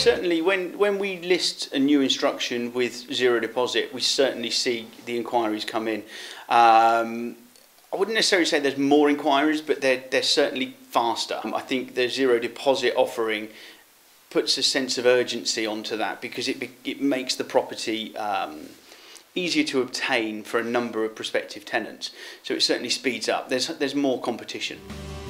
Certainly, when we list a new instruction with zero deposit, we certainly see the inquiries come in. I wouldn't necessarily say there's more inquiries, but they're certainly faster. I think the zero deposit offering puts a sense of urgency onto that because it makes the property easier to obtain for a number of prospective tenants. So it certainly speeds up. There's more competition.